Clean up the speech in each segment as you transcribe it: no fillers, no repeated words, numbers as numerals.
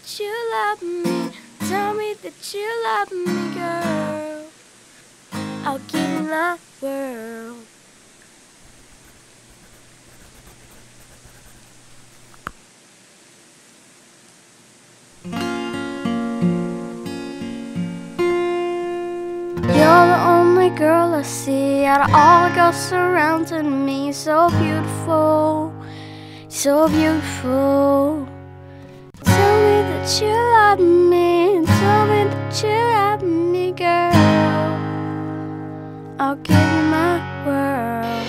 that you love me. Tell me that you love me, girl. I'll give you my world. You're the only girl I see out of all the girls surrounding me. So beautiful, so beautiful. Tell me that you love me. Tell me that you love me, girl. I'll give you my world.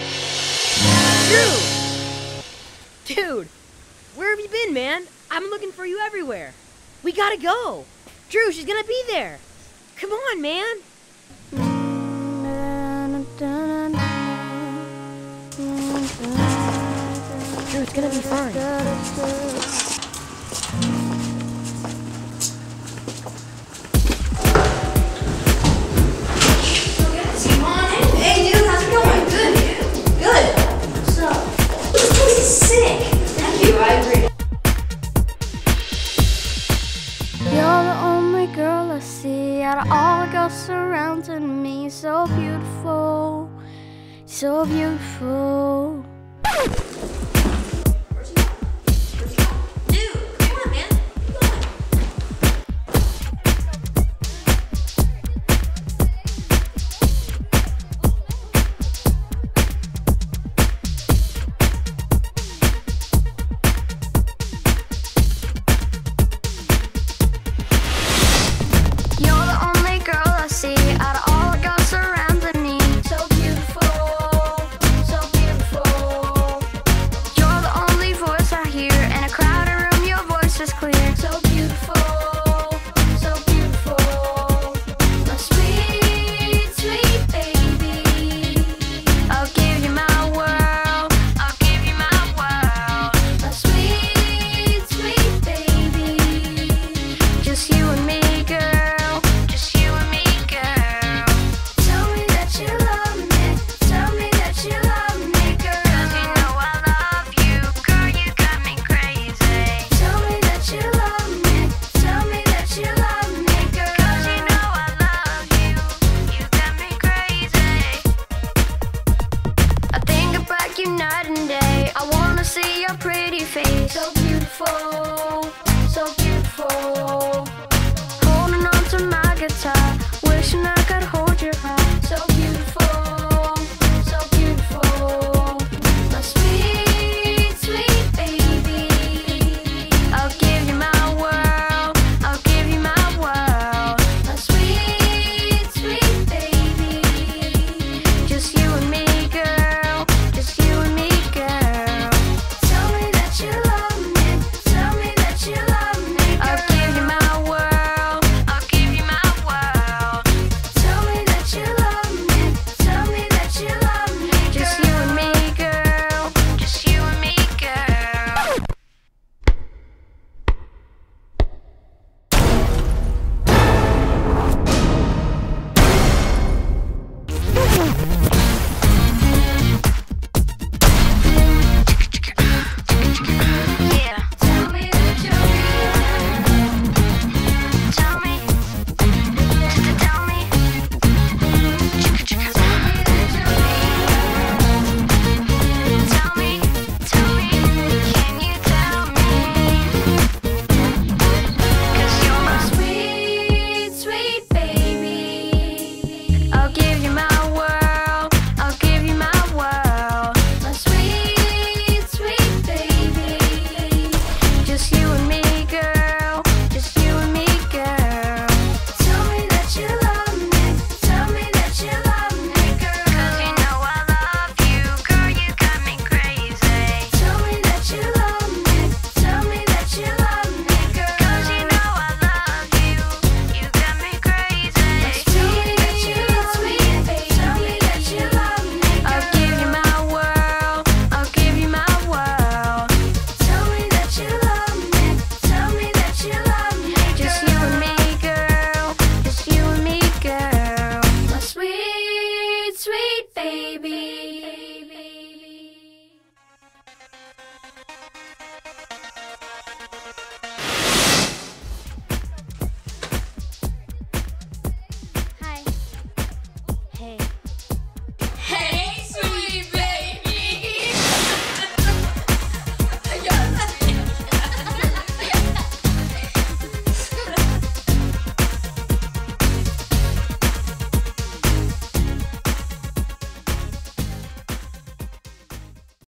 Jru! Dude, where have you been, man? I'm looking for you everywhere. We gotta go. Jru, she's gonna be there. Come on, man. Jru, it's gonna be fine. Come on in. Hey, dude, how's it going? Good, man. Good. What's up? This place is sick. Thank you, I agree. You're the only girl I see out of all the girls surrounding me. So beautiful, so beautiful. Night and day, I wanna see your pretty face. So beautiful.